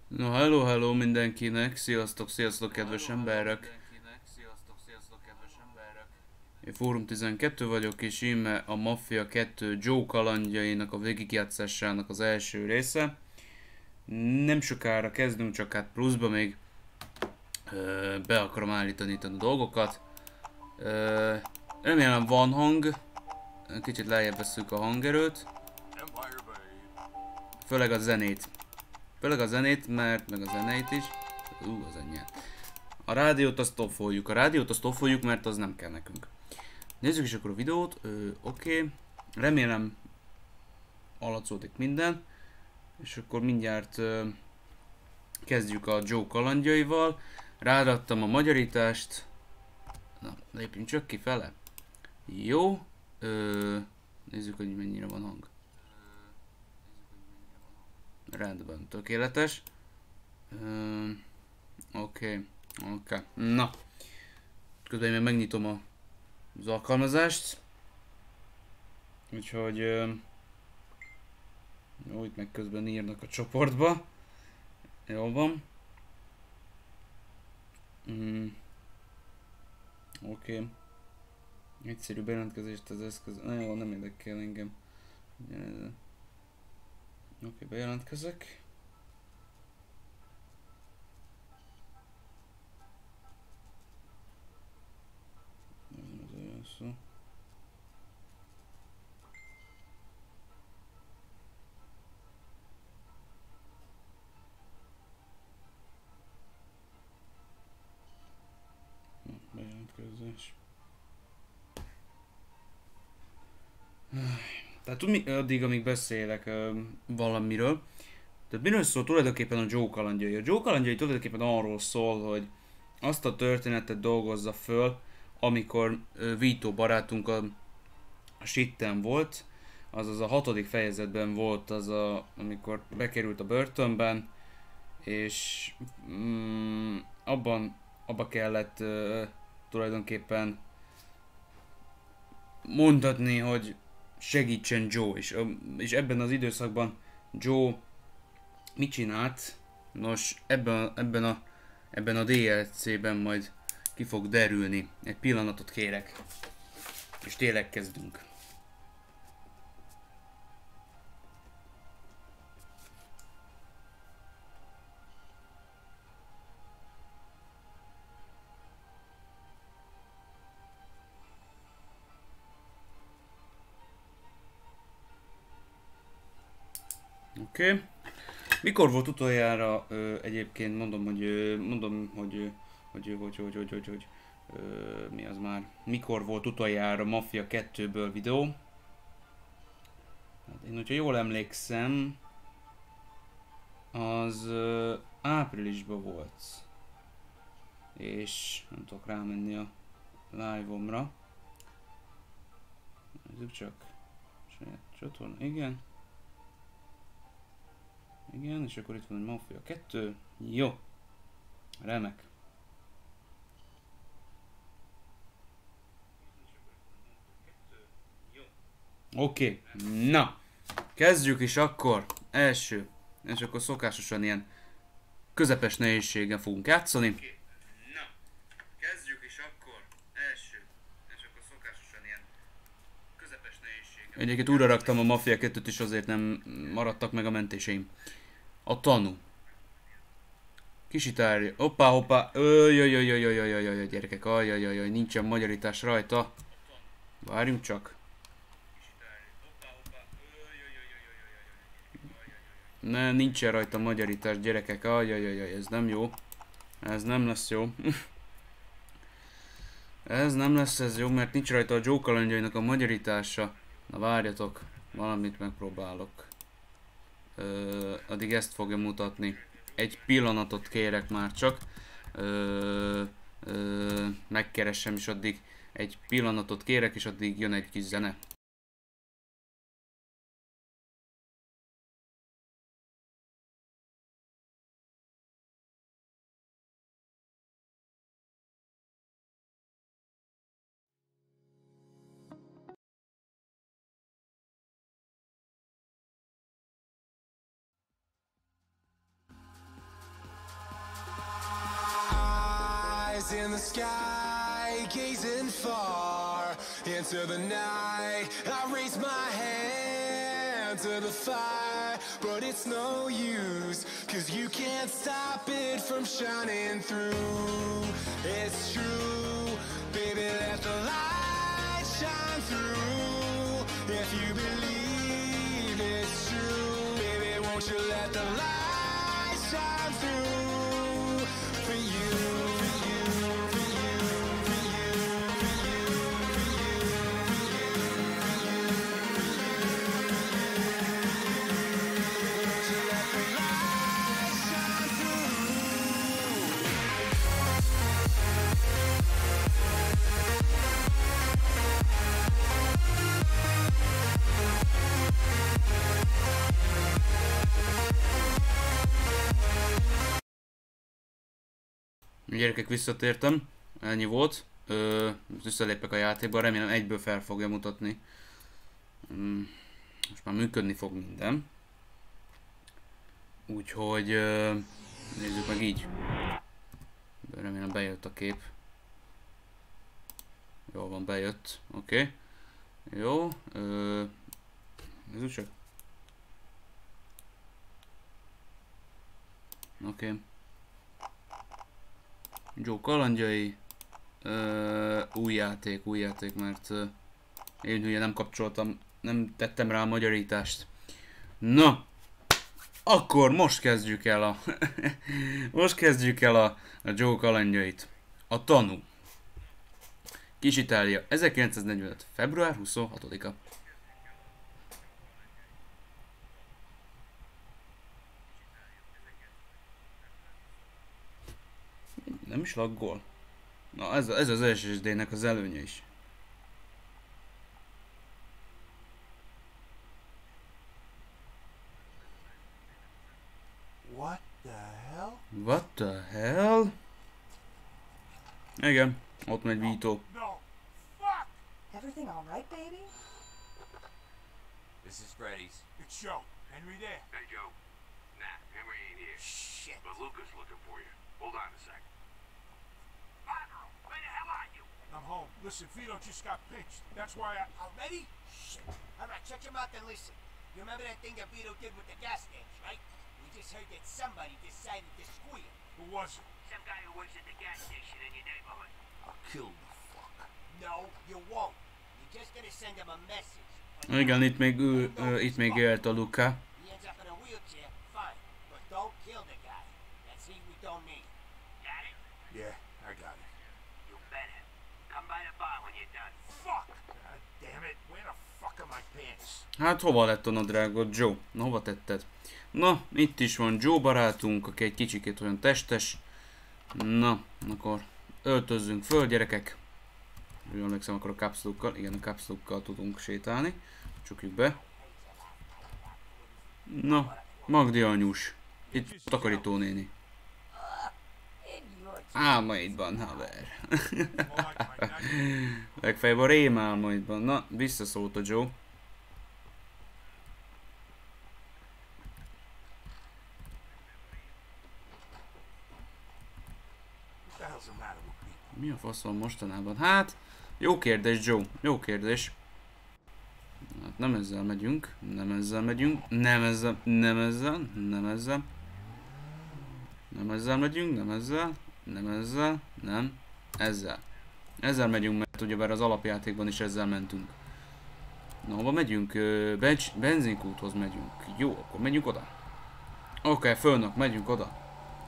No, hello, hello mindenkinek, sziasztok, sziasztok, kedves emberek! Én Fórum 12 vagyok, és íme a Mafia 2 Joe kalandjainak a végigjátszásának az első része. Nem sokára kezdünk, csak hát pluszba még be akarom állítani itt a dolgokat. Ö, Remélem van hang, kicsit lejjebb veszünk a hangerőt, főleg a zenét. Főleg a zenét, mert meg a zeneit is. Az enyém. A rádiót azt offoljuk, mert az nem kell nekünk. Nézzük is akkor a videót, oké. Remélem hallatszódik minden. És akkor mindjárt kezdjük a Joe kalandjaival. Ráadtam a magyarítást. Na, lépjünk csak kifele. Jó. Nézzük, hogy mennyire van hang. Rendben, tökéletes. Oké. Na. Közben én megnyitom az alkalmazást. Úgyhogy jó, itt meg közben írnak a csoportba. Jól van. Oké. Egyszerű bejelentkezést az eszköz. Jó, nem érdekel engem. Oké, bejelentkezek. Ez olyan szó. Bejelentkezés. Tehát addig, amíg beszélek valamiről. Tehát miről szól tulajdonképpen a Joe kalandjai? A Joe kalandjai tulajdonképpen arról szól, hogy azt a történetet dolgozza föl, amikor Vito barátunk a sitten volt, azaz a 6. fejezetben volt amikor bekerült a börtönben, és abba kellett tulajdonképpen mondatni, hogy segítsen Joe, és ebben az időszakban Joe mit csinált? Nos, ebben a DLC-ben majd ki fog derülni. Egy pillanatot kérek. És tényleg kezdünk. Oké. Mikor volt utoljára egyébként hogy mi az már? Mikor volt utoljára Mafia 2-ből videó? Hát én, hogyha jól emlékszem, az áprilisban volt. És nem tudok rámenni a live-omra. Nézzük csak. Saját csatorna, igen. Igen, és akkor itt van egy Mafia 2. Jó. Remek. Oké. Na. Kezdjük is akkor. Első. És akkor szokásosan ilyen közepes nehézségen fogunk játszani. Na. Kezdjük is akkor. Első. És akkor szokásosan ilyen közepes nehézségen. Egyébként újra raktam a Mafia 2-t is, azért nem maradtak meg a mentéseim. A tanú. Kisitárja. Hoppá, hoppá. Jaj, gyerekek. Ajjajajaj, nincsen magyarítás rajta. Várjunk csak. Ne, nincsen rajta magyarítás, gyerekek. Ajjajajaj, ez nem jó. Ez nem lesz jó. Ez nem lesz ez jó, mert nincs rajta a Joe kalandjainak a magyarítása. Na várjatok, valamit megpróbálok. Addig ezt fogja mutatni. Egy pillanatot kérek már csak. Megkeresem, és addig egy pillanatot kérek, és addig jön egy kis zene. eyes in the sky, gazing far into the night. I raise my hand to the fire, but it's no use, 'cause you can't stop it from shining through. It's true, baby, let the light shine through. If you believe it's true, baby, won't you let the light shine through for you, for you, for you, for you, for you, for you, for you, won't you let the light shine through? Gyerekek, visszatértem, ennyi volt. Visszalépek a játékba, remélem egyből fel fogja mutatni. Most már működni fog minden. Úgyhogy nézzük meg így. Remélem bejött a kép. Jól van, bejött. Oké. Jó. Nézzük csak. Oké. Joe kalandjai. Új játék, mert én ugye nem kapcsoltam, nem tettem rá a magyarítást. Na, akkor most kezdjük el a most kezdjük el a Joe kalandjait. A tanú. Kis Itália, 1945. február 26-a. Nem is laggol. Na ez az SSD-nek az előnye is. What the hell? What the hell? Igen, ott megy Vito. No! Fuck! Everything all right, baby? This is Freddy's. It's Joe. Henry there. Hey, Joe. Nah, Henry ain't here. Shit. But Luca's looking for you. Hold on a sec. Barbaro, where the hell are you? I'm home. Listen, Vito just got pinched. That's why I... Already? Shit. Alright, shut your mouth and listen. You remember that thing that Vito did with the gas tanks, right? We just heard that somebody decided to squeal. Who was it? Some guy who works at the gas station in your neighborhood. I'll kill the fuck. No, you won't. You're just gonna send him a message. Igen, itt még élt a Luca. He ends up in a wheelchair, fine. But don't kill the guy. That's he we don't need. Got it? Yeah, I got it. You better. Come by the bar when you're done. Fuck! God damn it. Where the fuck are my pants? Hát hova lett a nadrágod, Joe? Na, hova tetted? Na, itt is van Joe barátunk, aki egy kicsikét olyan testes. Na, akkor öltözzünk föl, gyerekek. Jól emlékszem, akkor a kapszlukkal, igen, a kapszlukkal tudunk sétálni. Csukjuk be. Na, Magdi anyus. Itt takarító néni. Álmaidban, haver. Legfeljebb a rémálmaidban. Na, visszaszólt a Joe. What the hell's the matter with me? Mi a fasz van mostanában? Hát, jó kérdés, Joe. Jó kérdés. Hát nem ezzel megyünk. Nem ezzel megyünk. Nem ezzel. Nem ezzel. Nem ezzel. Nem ezzel megyünk. Nem ezzel. Nem ezzel. Nem. Ezzel. Ezzel megyünk, mert ugyebár az alapjátékban is ezzel mentünk. Na, hova megyünk? Benzinkúthoz megyünk. Jó, akkor megyünk oda. Oké, fölnök, megyünk oda.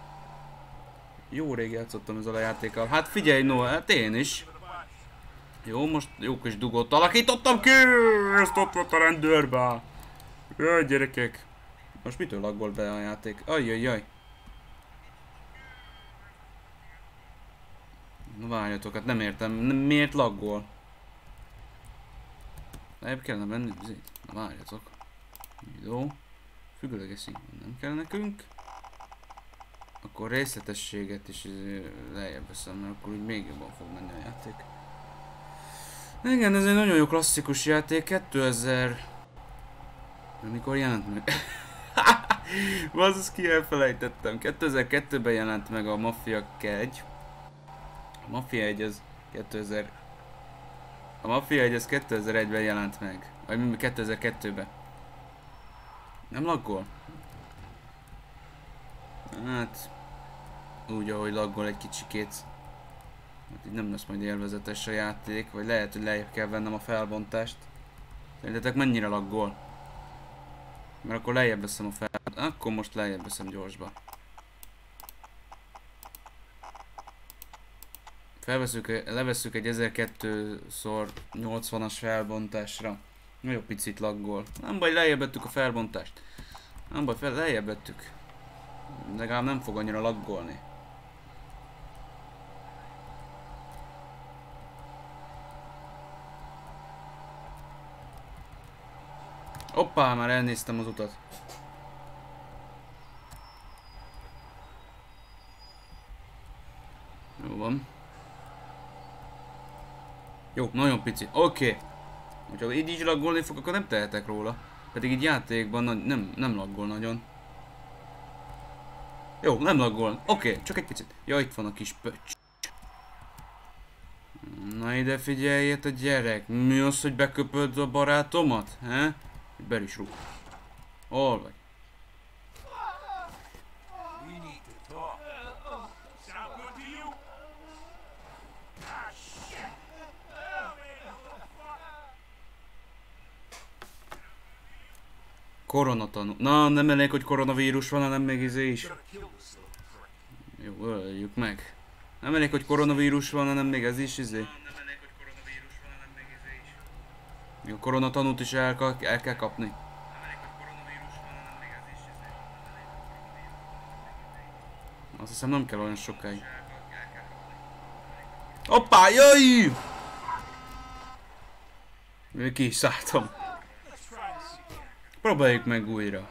Jó rég játszottam ezzel a játékkal. Hát figyelj, no, hát én is. Jó, most jó kis dugót alakítottam ki! Ezt ott volt a rendőrbe! Jaj, gyerekek! Most mitől laggol be a játék? Ajjajjaj! Na várjatok, hát nem értem, miért laggol? Lejjebb kellene venni vizét? Na várjatok. Jó. Függőleges színben nem kell nekünk. Akkor részletességet is lejjebb veszem, mert akkor úgy még jobban fog menni a játék. Igen, ez egy nagyon jó klasszikus játék, 2000... Mikor jelent meg? Basszus, ki elfelejtettem. 2002-ben jelent meg a Mafia 1. Mafia 1 az 2000... A Mafia 1 az 2001-ben jelent meg. Vagy 2002-ben. Nem laggol? Hát... Úgy, ahogy laggol egy kicsikét. Hát így nem lesz majd élvezetes a játék, vagy lehet, hogy lejjebb kell vennem a felbontást. Szerintetek mennyire laggol? Mert akkor lejjebb veszem a felbontást. Akkor most lejjebb veszem gyorsba. Levesszük egy 1200x80-as felbontásra. Nagyon picit laggol. Nem baj, lejjebb vettük a felbontást. Nem baj, lejjebb vettük. Legalább nem fog annyira laggolni. Hoppá, már elnéztem az utat. Jó van. Jó, nagyon pici. Oké. Hogyha így is laggolni fog, akkor nem tehetek róla. Pedig így játékban nem laggol nagyon. Jó, nem laggol. Oké, csak egy picit. Ja, itt van a kis pöcs. Na ide figyeljet a gyerek. Mi az, hogy beköpöd a barátomat? He? Be is rúg. Hol vagy? We need to talk. Sound good to you? Ah, shit! Oh, man, what the fuck? Koronatanú. Na, nem elég, hogy koronavírus van, hanem még izé is. Gotta kill this little prick. Jó, öljük meg. Nem elég, hogy koronavírus van, hanem még ez is izé. Jó, koronatanút is el kell kapni. Azt hiszem nem kell olyan sokáig. Hoppá, jöjj! Még ki is szálltam. Próbáljuk meg újra.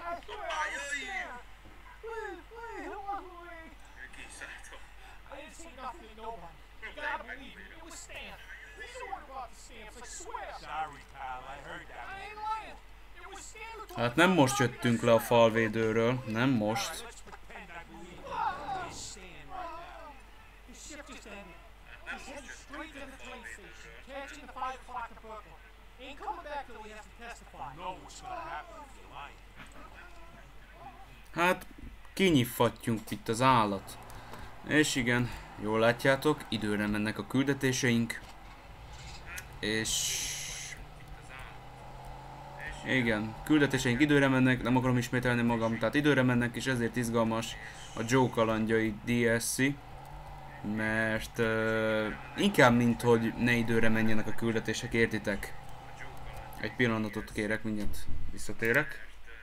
Hát nem most jöttünk le a falvédőről, nem most. Hát kinyiffatjunk itt az állat. És igen, jól látjátok, időre mennek a küldetéseink. És... igen, küldetéseink időre mennek, nem akarom ismételni magam, tehát időre mennek, és ezért izgalmas a Joe kalandjai DLC. Mert inkább mint hogy ne időre menjenek a küldetések, értitek? Egy pillanatot kérek, mindjárt visszatérek.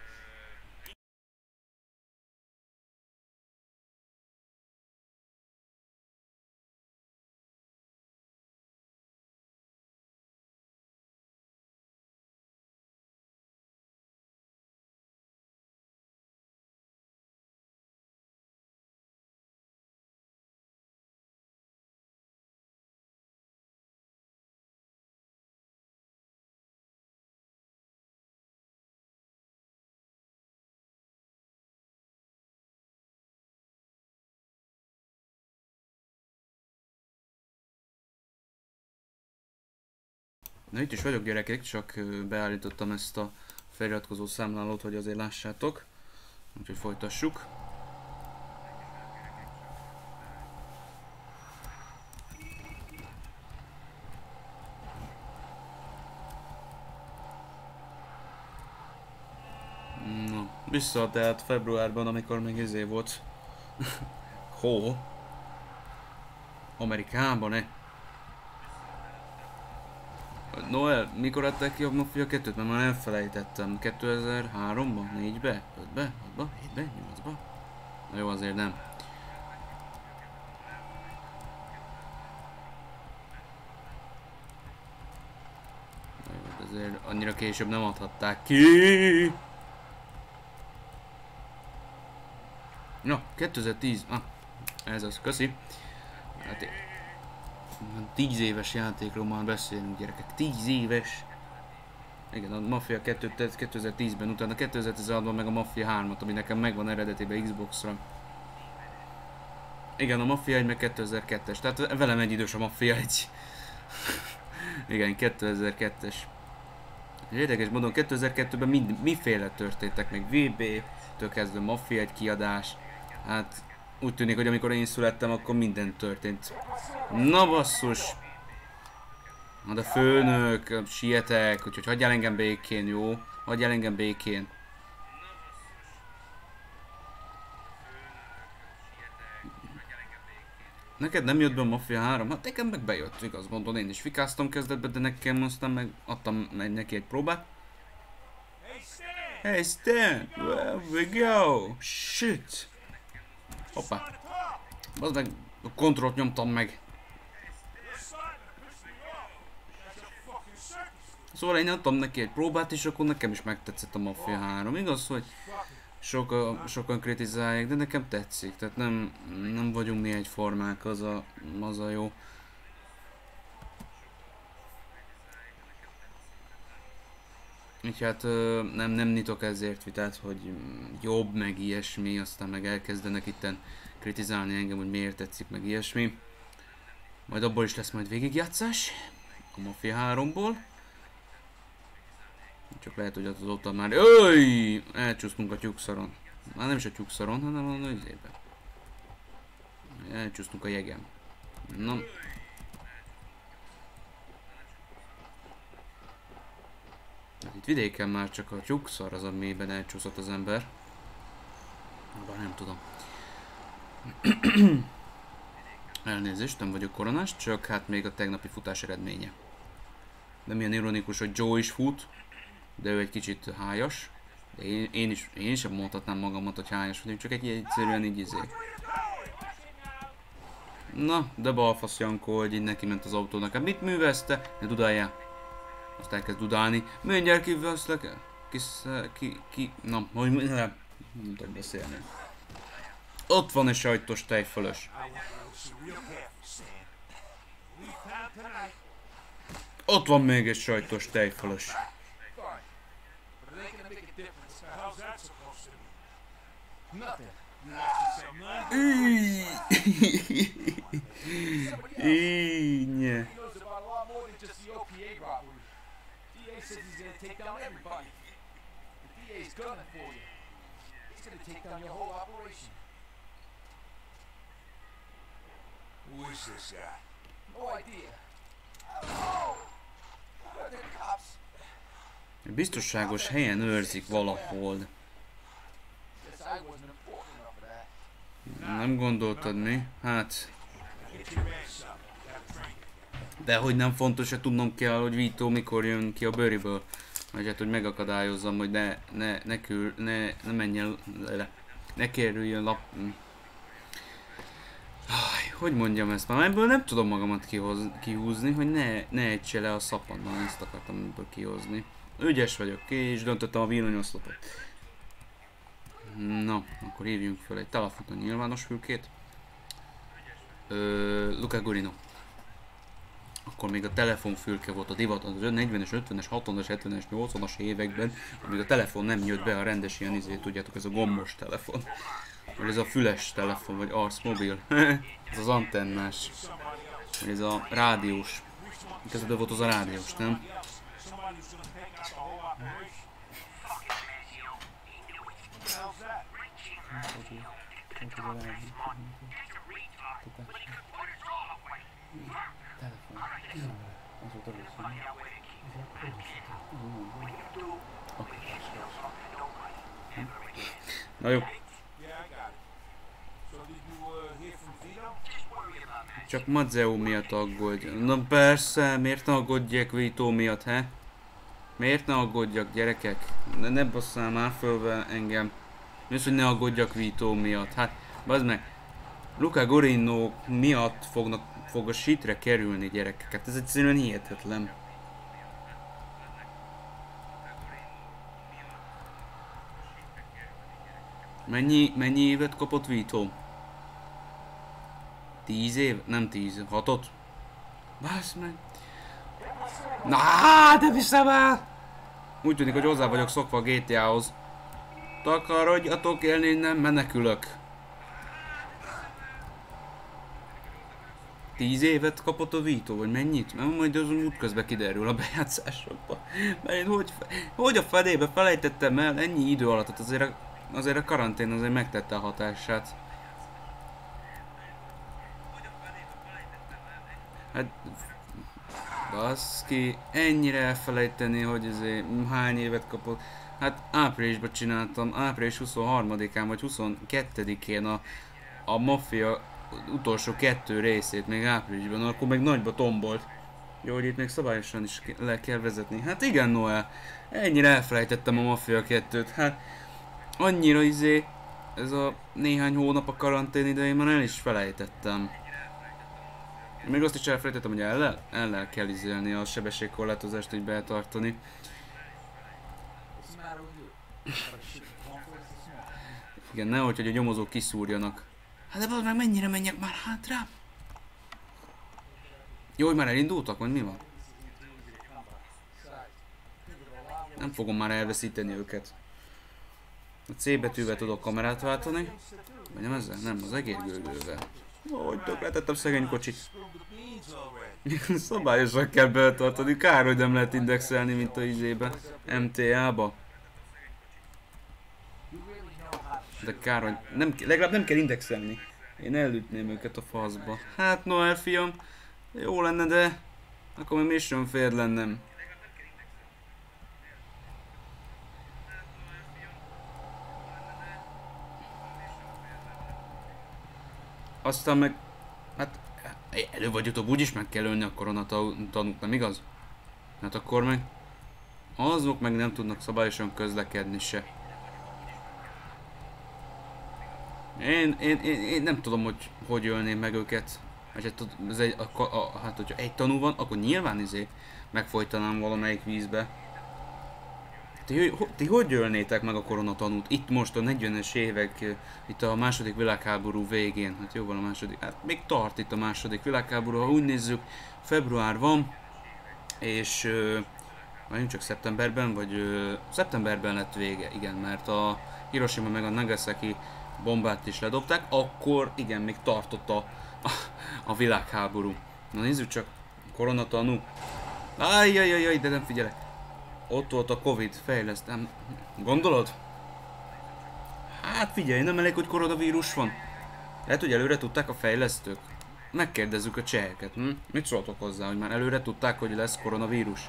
Na itt is vagyok gyerekek, csak beállítottam ezt a feliratkozó számlálót, hogy azért lássátok. Úgyhogy folytassuk. Na, vissza tehát februárban, amikor még izé volt. Hó. Amerikában, Noel, mikor adták ki a Mafia 2-t? Mert már elfelejtettem. 2003-ban? 4-be? 5-be? 6-ba? 7-be? 8-ba? Na jó, azért nem. Jó, azért annyira később nem adhatták ki. Na, 2010. Ah, ez az, köszi. Hát 10 éves játékról már beszélünk, gyerekek, 10 éves! Igen, a Mafia 2-t 2010-ben, utána 2016-ban meg a Mafia 3-at, ami nekem megvan eredetiben Xbox-ra. Igen, a Mafia 1 meg 2002-es, tehát velem egy idős a Mafia 1. Igen, 2002-es. Érdekes módon 2002-ben miféle történtek, még VB-től kezdve Mafia 1 kiadás. Hát úgy tűnik, hogy amikor én születtem, akkor minden történt. Na basszus! Hát a főnök, sietek, úgyhogy hagyjál engem békén, jó? Hagyjál engem békén. Neked nem jött be a Mafia 3? Hát nekem meg bejött, igaz mondom, én is fikáztam kezdetben, de nekem aztán meg adtam neki egy próbát. Hey Stan! Where we go? Shit! Hoppá! Az meg a kontrollt nyomtam meg. Szóval én adtam neki egy próbát, és akkor nekem is megtetszett a Mafia 3. Igaz, hogy sokan kritizálják, de nekem tetszik. Tehát nem vagyunk mi egyformák, az a jó. Így hát nem nyitok ezért vitát, hogy jobb, meg ilyesmi, aztán meg elkezdenek itten kritizálni engem, hogy miért tetszik, meg ilyesmi. Majd abból is lesz majd végigjátszás, a Mafia 3-ból. Csak lehet, hogy azóta már... Öj! Elcsúsztunk a tyúkszaron. Már nem is a tyúkszaron, hanem a nőzében. Elcsúsztunk a jegem. Na. Hát itt vidéken már csak a tyúkszar az, amiben elcsúszott az ember. Bár nem tudom. Elnézést, nem vagyok koronás, csak hát még a tegnapi futás eredménye. De milyen ironikus, hogy Joe is fut, de ő egy kicsit hájas. De én sem mondhatnám magamat, hogy hájas vagyok, csak egyszerűen így izé. Na, de balfasz Jankó, hogy így neki ment az autónak. Hát mit művezte? Ne dudáljál. Azt elkezd dudálni. Mindjárt kiveszlek. Na, hogy nem tudok beszélni. Ott van egy sajtos tejfölös. Ott van még egy sajtos tejfölös. Ínyje. Who is this guy? No idea. Where are the cops? Biztonságos helyen őrzik valahol. Guess I wasn't important enough for that. Nem gondoltad mi? Hát... Get your man something. Got a drink. De hogy nem fontos, hogy tudnom kell, hogy Vito mikor jön ki a bőriből. Vagy hát, hogy megakadályozzam, hogy ne menjen le. Ne kerüljön hogy mondjam ezt? Már ebből nem tudom magamat kihúzni, hogy ne ejtse le a szapadban, ezt akartam ebből kihozni. Ügyes vagyok, ki és döntöttem a villanyoszlopot. Na, akkor hívjunk föl egy telefont a nyilvános fülkét. Luca Gurino. Akkor még a telefonfülke volt a divat az 40-es, 50-es, 60-as, 70-es, 80-as években, amíg a telefon nem jött be a rendes ilyen izé, tudjátok, ez a gombos telefon. Vagy ez a füles telefon, vagy arcmobil. Ez az antennás. Vagy ez a rádiós. Kezdetben volt az a rádiós, nem? Somebody's gonna take out the whole operation. Na jó. Yeah, I got it. So did you hear from Vito? Csak Mazzeo miatt aggódj. Na persze, miért ne aggódjak Vito miatt, he? Miért ne aggódjak, gyerekek? Ne basszál már föl engem. Mi az, hogy ne aggódjak Vito miatt? Hát, bazd meg. Luca Gurino miatt fog a shitre kerülni, gyerekek. Hát ez egyszerűen hihetetlen. Mennyi évet kapott Vito? 10 év? Nem 10, 6-ot? Bász meg. Na, de viszem el! Úgy tűnik, hogy hozzá vagyok szokva a GTA-hoz. Takarodjatok élni, nem menekülök. 10 évet kapott a Vito, vagy mennyit? Mert majd az útközben kiderül a bejátszásokban. Mert én hogy a fedébe felejtettem el ennyi idő alatt, hát azért a karantén azért megtette a hatását. Hát... Baszki, ennyire elfelejteni, hogy azért hány évet kapott. Hát áprilisban csináltam, április 23-án vagy 22-én a Mafia utolsó 2 részét, még áprilisban, akkor meg nagyba tombolt. Jó, hogy itt még szabályosan is le kell vezetni. Hát igen, Noel, ennyire elfelejtettem a Mafia 2-t, hát annyira ez a néhány hónap a karantén idején már el is felejtettem. Még azt is elfelejtettem, hogy ellel kell izélni a sebességkorlátozást így betartani. Igen, nehogy, hogy a nyomozók kiszúrjanak. Hát de bazd meg, mennyire menjek már hátra? Jó, hogy már elindultak, vagy mi van? Nem fogom már elveszíteni őket. A C betűvel tudok kamerát váltani. Vagy nem ezzel? Nem, az egérgőgővel. Hogy tökletettem szegény kocsit. Szabályosan kell betartani, kár, hogy nem lehet indexelni, mint a izébe, MTA-ba. De kár, hogy legalább nem kell indexelni. Én elütném őket a faszba. Hát Noel fiam, jó lenne, de akkor még mission fair lennem. Aztán meg, hát előbb vagy utóbb úgyis meg kell ölni a koronatanút, nem igaz? Hát akkor meg azok meg nem tudnak szabályosan közlekedni se. Én nem tudom, hogy ölném meg őket. Hát, hogyha egy tanú van, akkor nyilván megfojtanám valamelyik vízbe. Ti hogy ölnétek meg a koronatanút? Itt most a 40-es évek, itt a második világháború végén. Hát jóval a második, hát még tart itt a második világháború, ha úgy nézzük, február van, és nem csak szeptemberben, vagy szeptemberben lett vége, igen, mert a Hiroshima meg a Nagasaki bombát is ledobták, akkor igen, még tartott a világháború. Na nézzük csak, koronatanú. Ajjajajaj, de nem figyelek. Ott volt a Covid, fejlesztem. Gondolod? Hát figyelj, nem elég, hogy koronavírus van. Lehet, hogy előre tudták a fejlesztők. Megkérdezzük a cseheket, hm? Mit szóltok hozzá, hogy már előre tudták, hogy lesz koronavírus?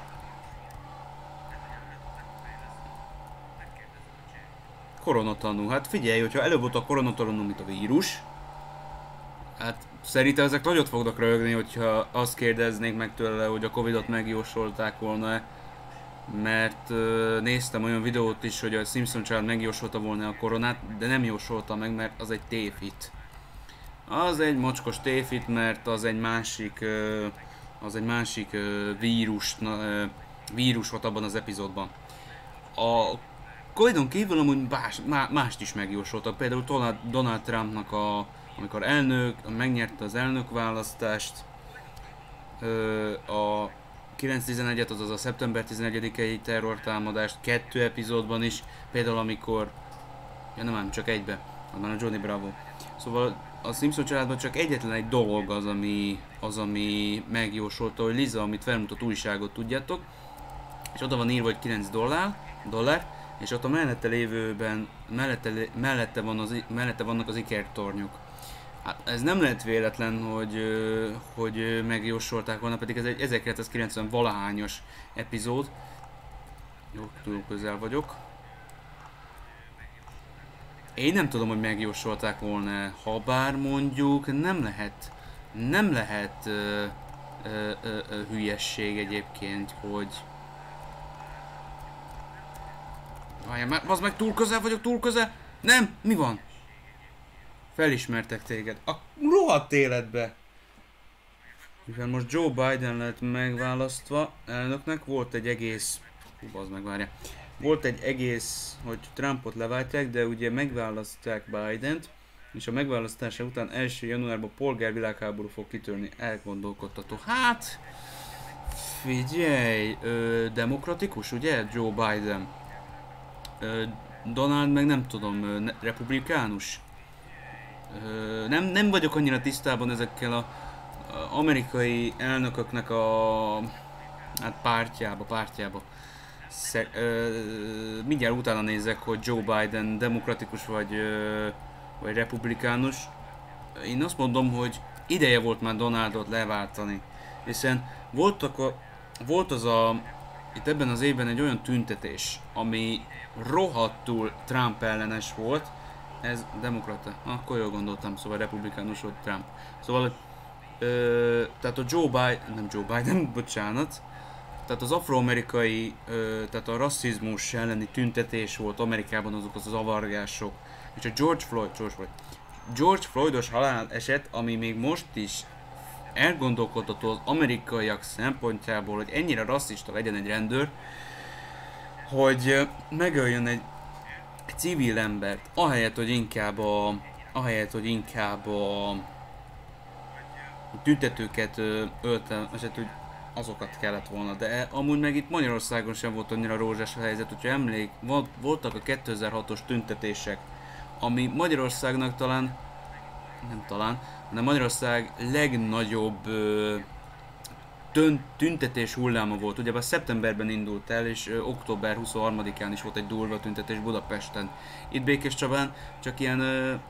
Koronatanú, hát figyelj, hogyha előbb volt a koronatanú, mint a vírus, hát szerintem ezek nagyot fognak röhögni, hogyha azt kérdeznék meg tőle, hogy a Covidot megjósolták volna-e. Mert néztem olyan videót is, hogy a Simpson család megjósolta volna a koronát, de nem jósolta meg, mert az egy tévhit. Az egy mocskos tévhit, mert az egy másik vírus volt abban az epizódban. A Covidon kívül amúgy mást is megjósoltak, például Donald Trumpnak amikor megnyerte az elnökválasztást, a 9/11-et, azaz a szeptember 11-i terrortámadást 2 epizódban is, például amikor, ja nem csak egybe, hanem a Johnny Bravo. Szóval a Simpson családban csak egyetlen egy dolog az, ami megjósolta, hogy Liza, amit felmutat újságot, tudjátok, és oda van írva, hogy $9, és ott a mellette lévőben, mellette vannak az ikertornyok. Hát ez nem lehet véletlen, hogy megjósolták volna, pedig ez egy 1990 valahányos epizód. Jó, túl közel vagyok. Én nem tudom, hogy megjósolták volna, ha bár mondjuk nem lehet hülyesség egyébként, hogy... Várjál már, az meg túl közel! Nem, mi van? Felismertek téged. A rohadt életbe! Mivel most Joe Biden lett megválasztva elnöknek, volt egy egész... Volt egy egész, hogy Trumpot leváltják, de ugye megválasztják Bident, és a megválasztása után 1. januárban polgárvilágháború fog kitörni. Elgondolkodtató. Hát... Figyelj! Demokratikus, ugye? Joe Biden. Donald meg nem tudom, republikánus. Nem vagyok annyira tisztában ezekkel amerikai elnököknek a hát pártjába. Mindjárt utána nézek, hogy Joe Biden demokratikus vagy republikánus. Én azt mondom, hogy ideje volt már Donaldot leváltani, hiszen volt az itt ebben az évben egy olyan tüntetés, ami rohadtul Trump ellenes volt. Ez demokrata, akkor jól gondoltam, szóval republikánus volt Trump. Szóval, tehát a nem Joe Biden, bocsánat, tehát az afroamerikai, tehát a rasszizmus elleni tüntetés volt Amerikában, azok az zavargások, és a George Floydos halál eset, ami még most is elgondolkodható az amerikaiak szempontjából, hogy ennyire rasszista legyen egy rendőr, hogy megöljön egy civil embert, ahelyett, hogy inkább a tüntetőket ölte, eset, hogy azokat kellett volna, de amúgy meg itt Magyarországon sem volt annyira rózsás a helyzet, hogyha voltak a 2006-os tüntetések, ami Magyarországnak hanem Magyarország legnagyobb tüntetés hulláma volt. Ugye szeptemberben indult el, és október 23-án is volt egy durva tüntetés Budapesten. Itt Békéscsabán csak ilyen,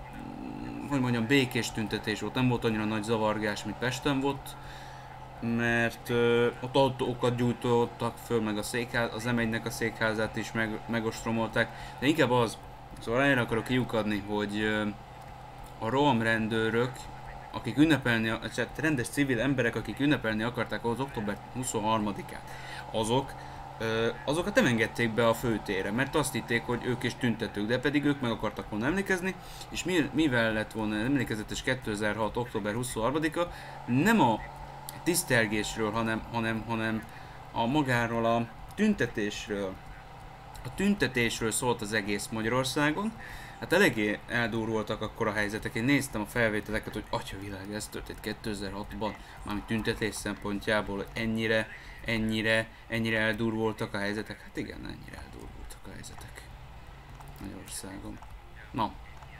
békés tüntetés volt, nem volt annyira nagy zavargás, mint Pesten volt, mert ott autókat gyújtottak föl, meg az M1-nek a székházát is megostromolták, de inkább szóval erre akarok kiukadni, hogy a rohamrendőrök, akik ünnepelni, rendes civil emberek, akik ünnepelni akarták az október 23-át, azokat nem engedték be a főtérre, mert azt hitték, hogy ők is tüntetők, de pedig ők meg akartak volna emlékezni, és mivel lett volna emlékezetes 2006. október 23-a, nem a tisztelgésről, hanem a magáról a tüntetésről. A tüntetésről szólt az egész Magyarországon. Hát eléggé eldurultak akkor a helyzetek. Én néztem a felvételeket, hogy atyavilág, ez történt 2006-ban, mármint tüntetés szempontjából, hogy ennyire eldurultak a helyzetek. Hát igen, ennyire eldurultak a helyzetek Magyarországon. Na,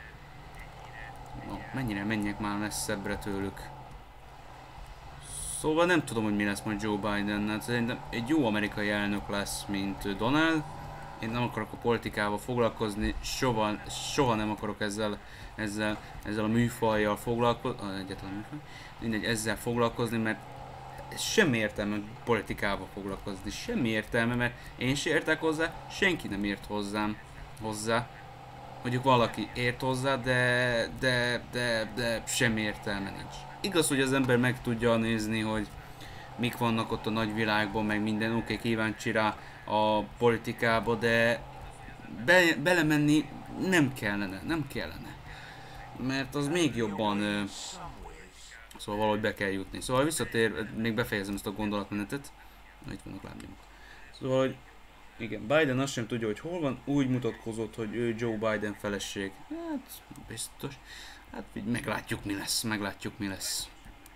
mennyire menjek már messzebbre tőlük. Szóval nem tudom, hogy mi lesz majd Joe Bidennel. Szerintem egy jó amerikai elnök lesz, mint Donald. Én nem akarok a politikával foglalkozni, soha nem akarok ezzel a műfajjal foglalkozni, ezzel foglalkozni, mert semmi értelme politikával foglalkozni, semmi értelme, mert én se értek hozzá, senki nem ért hozzá. Mondjuk valaki ért hozzá, de semmi értelme nincs. Igaz, hogy az ember meg tudja nézni, hogy mik vannak ott a nagyvilágban, meg minden, oké, kíváncsi rá a politikába, de belemenni nem kellene. Mert az még jobban, szóval valahogy be kell jutni. Szóval visszatér, még befejezem ezt a gondolatmenetet. Itt vannak lábnyomok. Szóval, hogy igen, Biden azt sem tudja, hogy hol van, úgy mutatkozott, hogy ő Joe Biden feleség. Hát, biztos. Hát, meglátjuk mi lesz.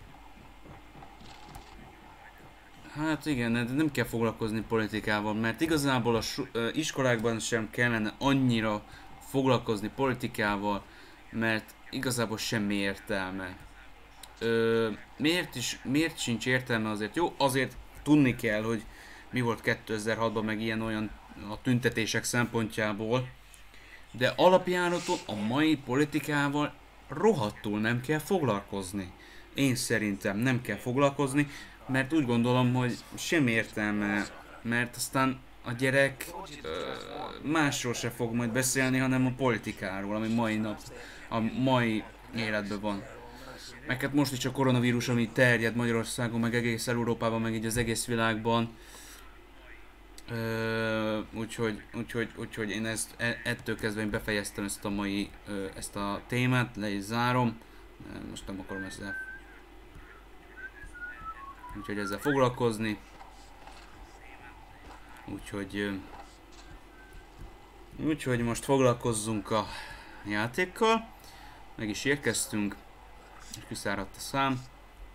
Hát igen, de nem kell foglalkozni politikával, mert igazából az iskolákban sem kellene annyira foglalkozni politikával, mert igazából semmi értelme. Miért sincs értelme azért? Jó, azért tudni kell, hogy mi volt 2006-ban, meg ilyen-olyan a tüntetések szempontjából, de alapjáraton a mai politikával rohadtul nem kell foglalkozni. Én szerintem nem kell foglalkozni, mert úgy gondolom, hogy semmi értelme, mert aztán a gyerek másról se fog majd beszélni, hanem a politikáról, ami a mai életben van. Meg hát most is a koronavírus, ami terjed Magyarországon, meg egész Európában, meg így az egész világban. Úgyhogy én ettől kezdve én befejeztem ezt a témát, le is zárom. Most nem akarom ezzel foglalkozni. Úgyhogy most foglalkozzunk a játékkal. Meg is érkeztünk, és kiszáradt a szám.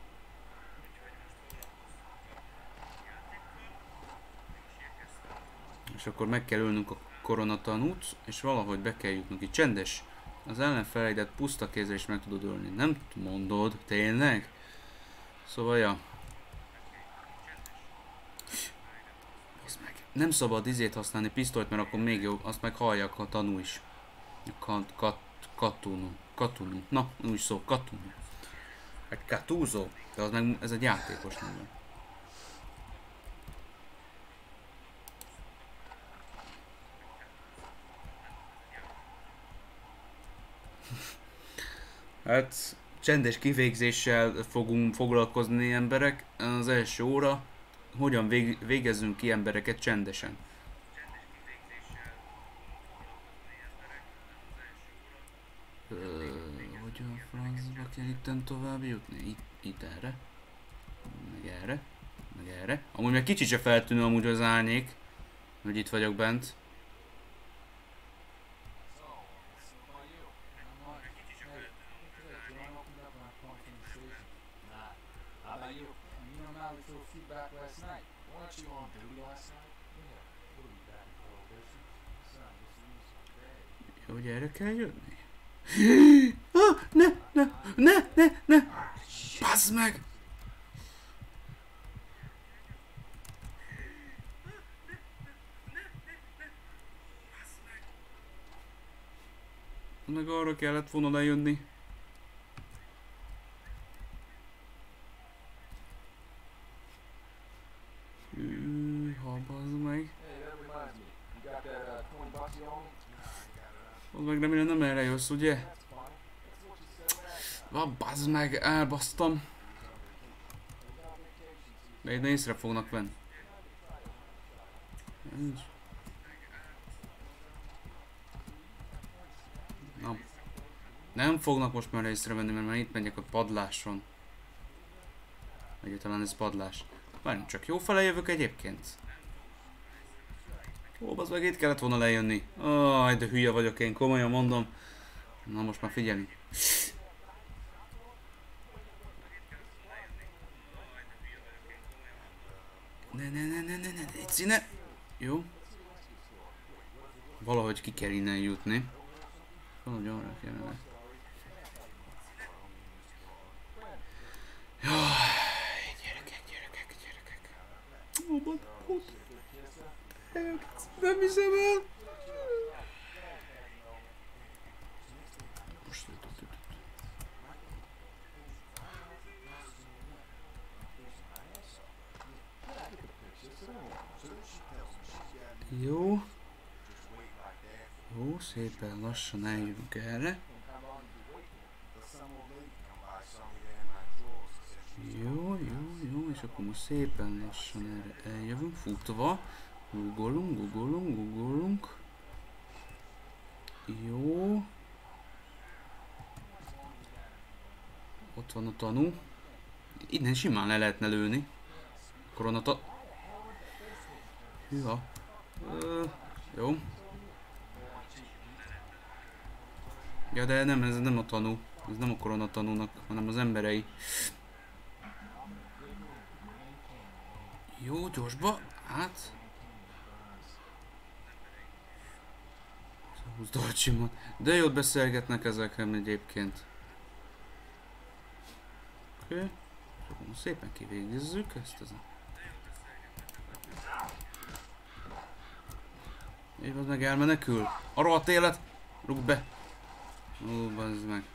És akkor meg kell ülnünk a koronatanút, és valahogy be kell jutnunk. Itt csendes. Az ellenfeleidet puszta kézzel is meg tudod ölni. Nem mondod, tényleg? Szóval, ja. Nem szabad izét használni, pisztolyt, mert akkor még jobb, azt meg halljak a tanú is. Katunu. Na, úgy szó, katunu. Egy katúzó. De az meg, ez egy játékos neve. Hát, csendes kivégzéssel fogunk foglalkozni emberek. Az első óra, hogyan végezzünk ki embereket csendesen. Hogyan francba kell itten tovább jutni? Itt erre. Meg erre. Meg erre. Amúgy meg kicsit se feltűnő amúgy az árnyék, hogy itt vagyok bent. Jó, hogy erre kell jönni? Ah, ne! Bazd meg! Meg arra kellett volna lejönni. Ha bazd meg. Az meg remélem nem erre jössz, ugye? Bazd meg, elbasztam. De ide észre fognak venni. Na. Nem fognak most már észrevenni, mert már itt megyek a padláson. Egyáltalán ez padlás. Várjunk csak, jó fele jövök egyébként. Ó, az meg itt kellett volna lejönni. Aj, de hülye vagyok én, komolyan mondom. Na most már figyelni. Ne, légy ne. Jó. Valahogy ki kell innen jutni. Valahogy arra kellene. Jaj, gyerekek. Ó, nem hiszem el. Jó. Jó, szépen lassan eljövünk erre. Jó, és akkor most szépen lassan erre eljövünk, futva. Googolunk. Jó. Ott van a tanú. Innen simán le lehetne lőni. Koronata. Hűha. Jó. Ja, de nem, ez nem a tanú. Ez nem a koronatanúnak, hanem az emberei. Jó, gyorsba. Hát. De jót beszélgetnek ezekkel egyébként. Oké. Szépen kivégezzük ezt az. Év az meg elmenekül. A rohadt élet! Rúgd be! Ó, bazd meg.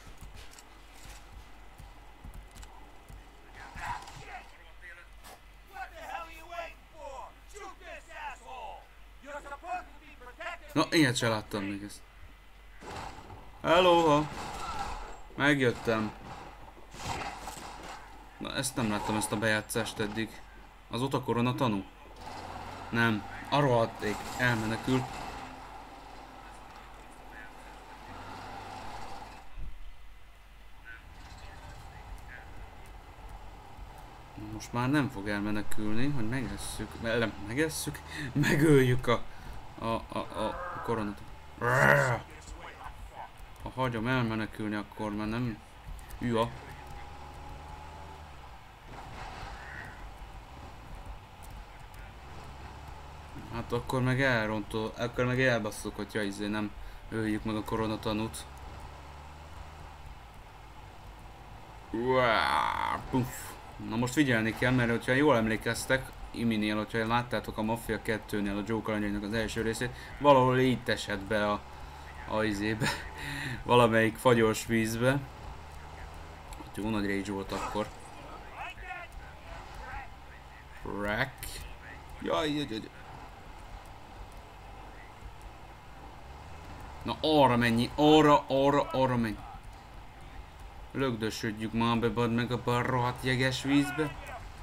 Na, ilyet se láttam még ezt. Hello! Megjöttem. Na, ezt nem láttam, ezt a bejátszást eddig. Az ott a koronatanú? Nem. A rohadték. Elmenekül. Most már nem fog elmenekülni, hogy megesszük, megöljük a koronat. Ha hagyom elmenekülni, akkor már nem hűa. Hát akkor meg akkor meg elbasszuk, hogyha izé nem öljük meg a koronatanút. Puff. Na most figyelni kell, mert hogyha jól emlékeztek, Iminél, hogyha láttátok a Mafia 2-nél a Joe kalandjainak az első részét, valahol itt esett be a izébe, valamelyik fagyos vízbe. Jó nagy rage volt akkor. Crack. Jaj. Na arra mennyi, arra mennyi. Lögdösödjük már be, badd meg a rohadt jeges vízbe.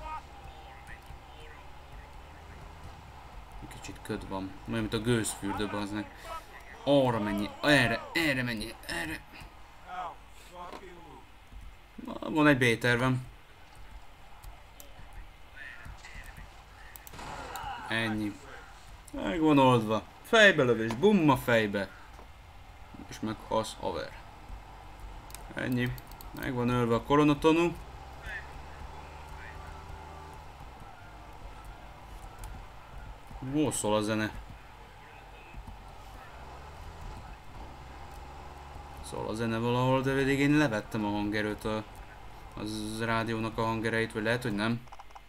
Kicsit köd van, olyan mint a gőzfürdő, bazdnek. Arra mennyi, erre mennyi, erre. Van egy B-tervem. Ennyi. Meg van oldva. Fejbe lövés, bumma fejbe. És meghalsz, haver. Ennyi. Meg van ölve a koronatanú. Hol szól a zene? Szól a zene valahol, de végig én levettem a hangerőt az rádiónak a hangereit, vagy lehet, hogy nem.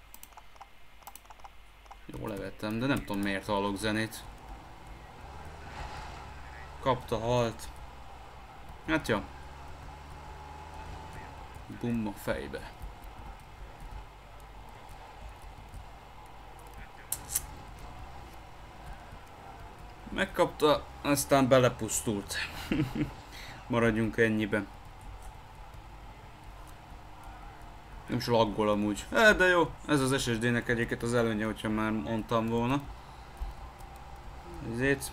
Jó, levettem, de nem tudom miért hallok zenét. Kapta, halt. Hát ja. Bumma fejbe. Megkapta, aztán belepusztult. Maradjunk ennyiben. Nem is laggol amúgy. De jó, ez az SSD-nek egyébként az előnye, hogyha már mondtam volna. Ezért.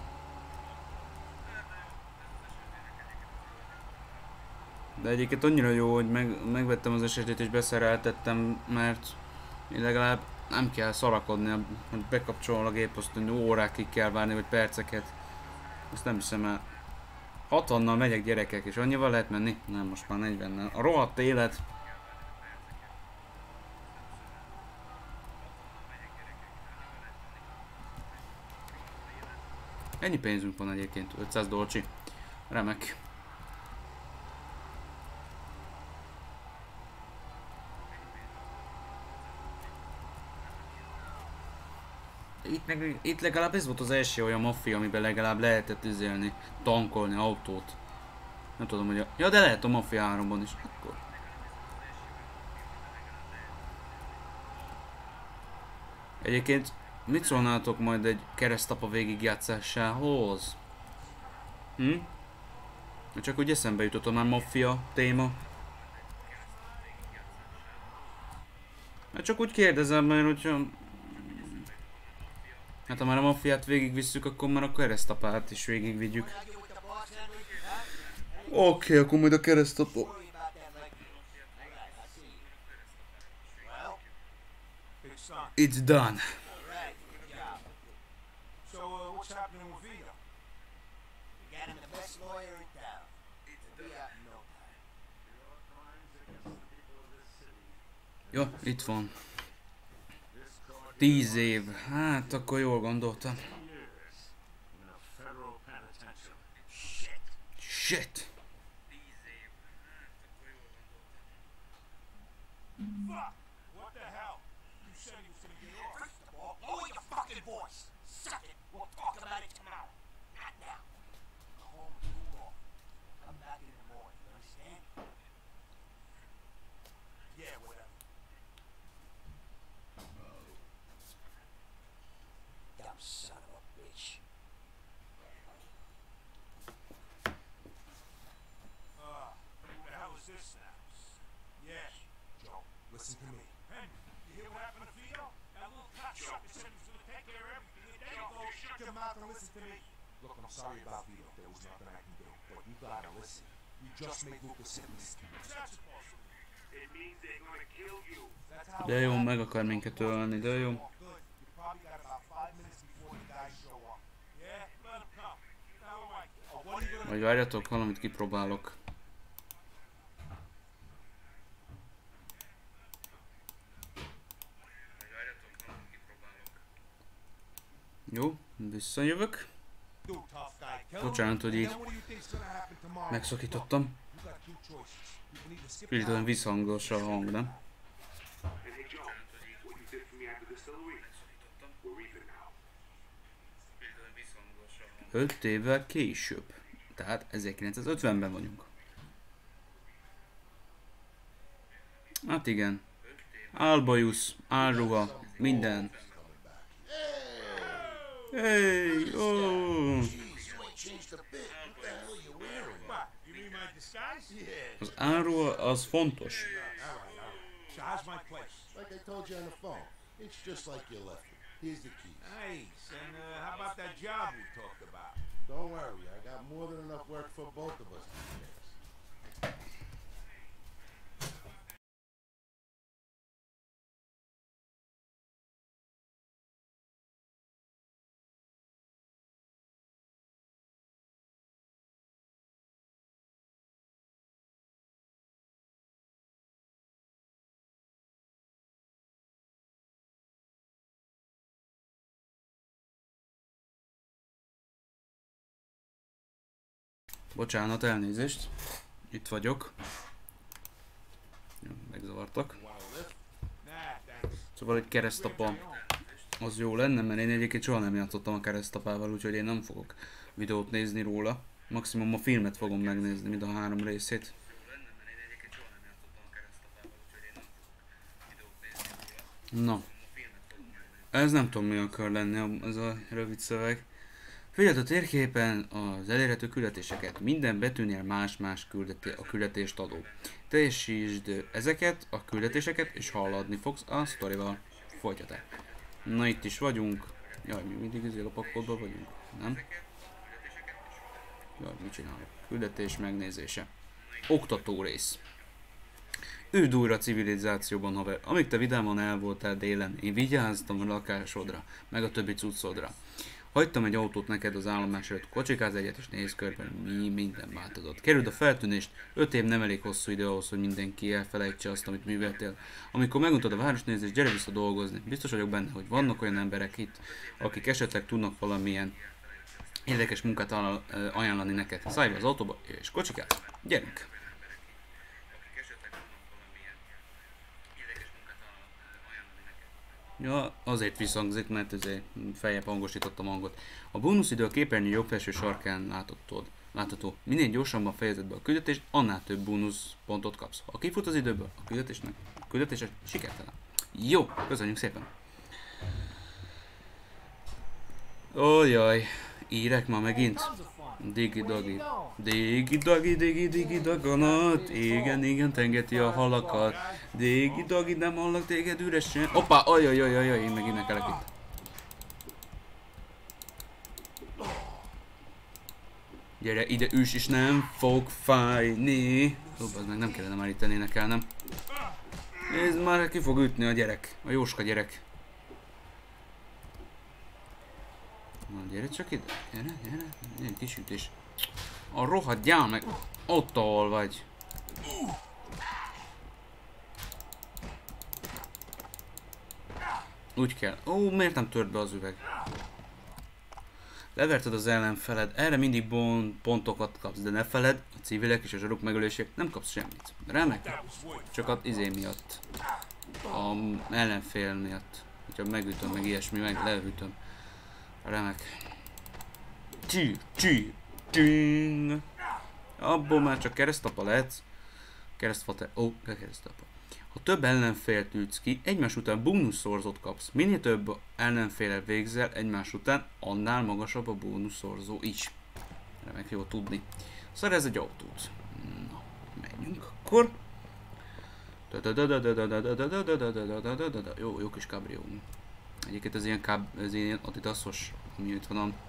De egyébként annyira jó, hogy megvettem az SSD-t és beszereltettem, mert én legalább nem kell szarakodni, hogy bekapcsolom a gép, azt órákig kell várni, vagy perceket. Azt nem hiszem el. 60-nal megyek gyerekek, és annyival lehet menni? Nem, most már 40-nel. A rohadt élet. Ennyi pénzünk van egyébként, 500 dolcsi. Remek. Itt legalább ez volt az első olyan maffia, amiben legalább lehetett üzélni, tankolni autót. Nem tudom, hogy ja, de lehet a Mafia 3-ban is. Akkor. Egyébként mit szólnátok majd egy keresztapa végigjátszásához? Csak úgy eszembe jutott a már Mafia téma. Hát csak úgy kérdezem, mert hogyha... Hát ha már a Mafiát végigvisszük, akkor már a keresztapát is végigvigyük. Oké, akkor majd a keresztapa... It's done. Jó, itt van. 10 év. Hát, akkor jól gondoltam. Shit. Fuck! What the hell? You said he was gonna get off. First of all, lower your fucking voice. Second, we'll talk about it tomorrow. Not now. Go home and cool off. Come back in the morning, you understand? Yeah, whatever. Dumb son of a bitch. Who the hell is this now? Yeah. Joe, listen to me. Henry, you hear what happened to Vito? That little cocksucker said he was gonna take care of everything. And there you go. Shut your mouth and listen to me. Look, I'm sorry about Vito. There was nothing I can do. But you gotta listen. You just made Lucas sickness. What's that supposed to mean? It means they're gonna kill you. That's how De jó, meg akar minket ölni, de jó. good. You probably got about 5 minutes before the guys show up. Yeah, let him come. Now what? Oh, what are you gonna Vagy várjatok, valamit kipróbálok. Jó, visszajövök. do, tough guy? Kill him? Bocsánat, hogy And így then what do you think's gonna happen tomorrow? megszakítottam. You got two choices. You can either skip Kicsit town olyan visszhangos a hang, nem? 5 évvel később. Tehát 1950-ben vagyunk. Hát igen. Álbajusz, álruha, minden. Hey, oh. Az áruha az fontos. So how's my place? Like I told you on the phone, it's just like you left it. Here's the keys. Nice. And how about that job we talked about? Don't worry, I got more than enough work for both of us these days. Bocsánat, elnézést. Itt vagyok. Jó, megzavartak. Szóval egy keresztapa az jó lenne, mert én egyébként soha nem játszottam a keresztapával, úgyhogy én nem fogok videót nézni róla. Maximum a filmet fogom megnézni, mind a 3 részét. Na. Ez nem tudom mi akar lenni, ez a rövid szöveg. Figyeld a térképen az elérhető küldetéseket. Minden betűnél más-más a küldetést adó. Teljesítsd ezeket a küldetéseket, és haladni fogsz a sztorival. Folytatás. Na itt is vagyunk. Jaj, mi mindig ezért a pakkodban vagyunk, nem? Jaj, mit csinálok? Küldetés megnézése. Oktató rész. Üdv újra a civilizációban, haver. Amíg te vidáman el voltál délen, én vigyáztam a lakásodra, meg a többi cuccodra. Hagytam egy autót neked az állomás előtt, kocsikáz egyet és nézz körben, mi minden változott. Kerüld a feltűnést, 5 év nem elég hosszú idő ahhoz, hogy mindenki elfelejtse azt, amit műveltél. Amikor meguntad a városnézést, gyere vissza dolgozni. Biztos vagyok benne, hogy vannak olyan emberek itt, akik esetleg tudnak valamilyen érdekes munkát ajánlani neked. Szállj be az autóba és kocsikáz, gyerünk! Ja, azért visszhangzik, mert ezért feljebb hangosítottam a hangot. A bónuszidő a képernyő jobb felső sarkán látható. Minél gyorsabban fejezed be a küldetést, annál több bónuszpontot kapsz. Ha kifut az időből, a küldetés sikertelen. Jó, köszönjük szépen! Ójjaj, írek ma megint. Digi-dagi. Digi-dagi, daganat. Igen, tengeti a halakat. Digi-dagi, nem hallak téged üresen. Hoppá, ajajajajaj, én meg énekelek itt. Gyere ide, üss is nem fog fájni. Az meg nem kellene már itt énekelnem. Nézd már, ki fog ütni a gyerek. A Jóska gyerek. Na, gyere csak ide. Gyere. Ilyen kis ütés. A rohadjál meg. Ott, ahol vagy. Úgy kell. Ó, miért nem tört be az üveg? Leverted az ellenfeled. Erre mindig pontokat kapsz, de ne feled, a civilek és a zsaruk megölésért nem kapsz semmit. Remek. Csak az izé miatt. A ellenfél miatt. Hogyha megütöm, meg ilyesmi, meg leütöm. Remek. Csing. Abból már csak keresztapa lehetsz. Keresztapa. Ha több ellenfélt ütsz ki, egymás után bónuszorzót kapsz. Minél több ellenféllel végzel egymás után, annál magasabb a bónuszorzó is. Remek, jó tudni. Szerezz egy autót. Na, menjünk akkor. Jó kis kabrió. Egyébként ez ilyen adidasos, ami itt van a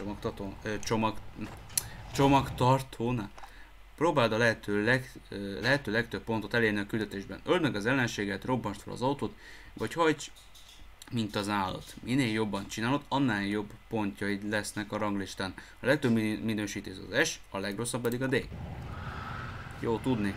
csomagtartónál. Próbáld a lehető legtöbb pontot elérni a küldetésben. Öld meg az ellenséget, robbasd fel az autót, vagy hajts, mint az állat. Minél jobban csinálod, annál jobb pontjaid lesznek a ranglistán. A legtöbb minősítés az S, a legrosszabb pedig a D. Jó tudni.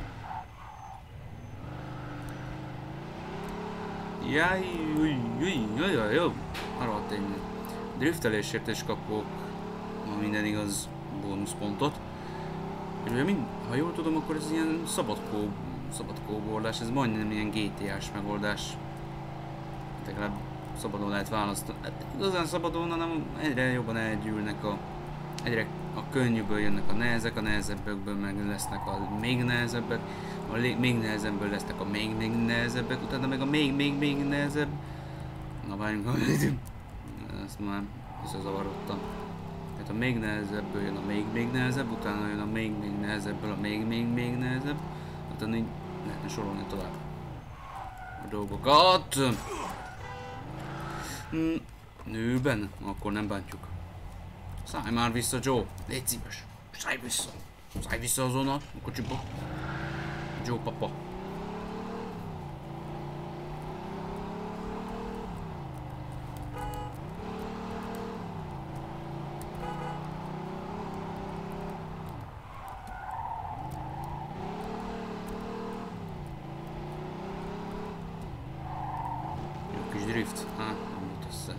Jó. Arra tényleg. Driftelésért is kapok, ha minden igaz, bónuszpontot. És ugye ha jól tudom, akkor ez ilyen szabad kóborlás, ez majdnem ilyen GTA-s megoldás. Legalább szabadon lehet választani. Hát, igazán szabadon, hanem egyre jobban elgyűlnek egyre a könnyűből jönnek a nehezek, a nehezebbekből meg lesznek a még nehezebbek, a még nehezebből lesznek a még nehezebbek, utána meg a még nehezebb. Na várjunk, ezt már összezavarodtam. Tehát a még nehezebből jön a még nehezebb, utána jön a még nehezebből a még nehezebb, utána így lehetne sorolni tovább a dolgokat. Nőben? Akkor nem bántjuk. Szállj már vissza, Joe! Légy szíves! Szállj vissza! Szállj vissza azonnal a kocsiba! Joe papa! Jó kis drift. Nem jut össze.